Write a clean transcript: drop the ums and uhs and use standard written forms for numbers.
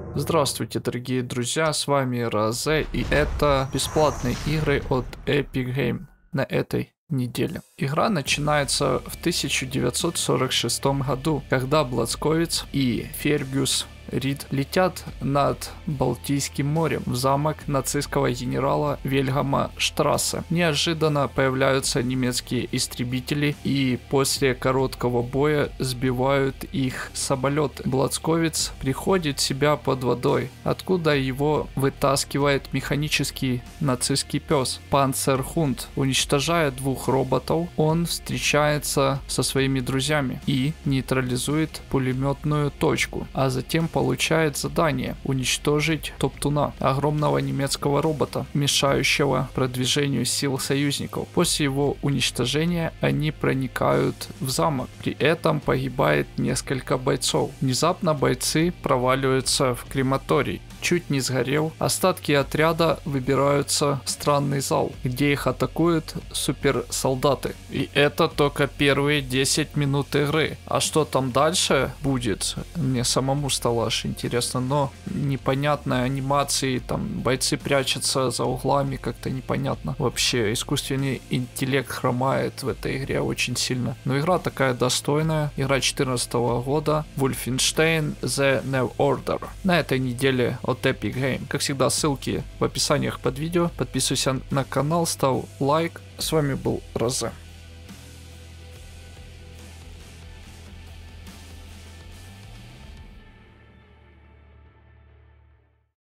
Здравствуйте, дорогие друзья, с вами Розе, и это бесплатные игры от Epic Game на этой неделе. Игра начинается в 1946 году, когда Блацковиц и Фергюс Рид летят над Балтийским морем в замок нацистского генерала Вильгельма Штрассе. Неожиданно появляются немецкие истребители и после короткого боя сбивают их самолет. Блацковиц приходит в себя под водой, откуда его вытаскивает механический нацистский пес Панцерхунд. Уничтожая двух роботов, он встречается со своими друзьями и нейтрализует пулеметную точку, а затем получает задание уничтожить Топтуна, огромного немецкого робота, мешающего продвижению сил союзников. После его уничтожения они проникают в замок, при этом погибает несколько бойцов. Внезапно бойцы проваливаются в крематорий. Чуть не сгорел, остатки отряда выбираются в странный зал, где их атакуют суперсолдаты. И это только первые 10 минут игры. А что там дальше будет, мне самому стало аж интересно, но непонятной анимации, там бойцы прячутся за углами, как-то непонятно. Вообще искусственный интеллект хромает в этой игре очень сильно. Но игра такая достойная, игра 2014 года, Wolfenstein The New Order. На этой неделе от Epic Game. Как всегда, ссылки в описаниях под видео. Подписывайся на канал, ставь лайк. С вами был Розе.